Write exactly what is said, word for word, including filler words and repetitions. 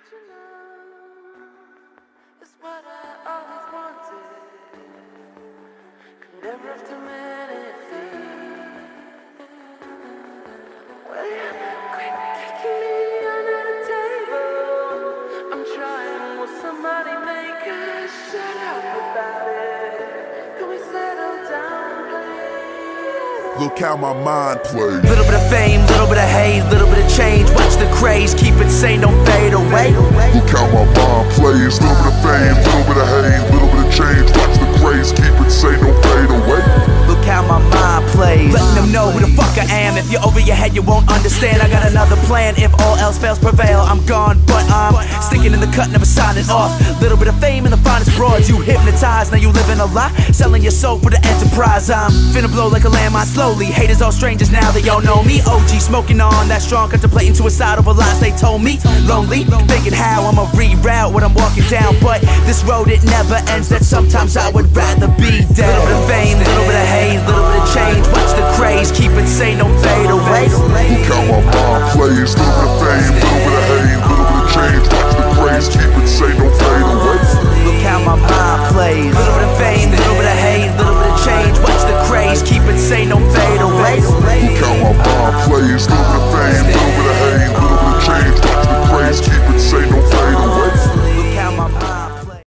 you know, it's what I always wanted. Could never have too many things. Well, you quit kicking me under the table. I'm trying, will somebody make us shut up about it? Can we settle down, please? Look how my mind plays. Little bit of fame, little bit of hate, little bit of change. Watch the craze, keep it sane, don't fade away. Look how my mind plays. Little bit of fame, little bit of hate, little bit of change. Watch the craze, keep it sane, don't fade away. Look how my mind plays. Letting them know who the fuck I am. If you're over your head, you won't understand. I got another plan. If all else fails, prevail. I'm gone, but I'm sticking in the cut, never signing off. Little bit of fame in the finest broads. You hypnotized, now you living a lie. Selling your soul for the enterprise. I'm finna blow like a landmine slowly. Haters all strangers now, they all know me. O G smoking on that strong, contemplating suicide over lies they told me. Lonely, thinking how I'ma reroute what I'm walking down. But this road, it never ends. That sometimes I would rather be dead. Little bit of fame, little bit of hate, little bit of change. Watch the craze, keep it sane, don't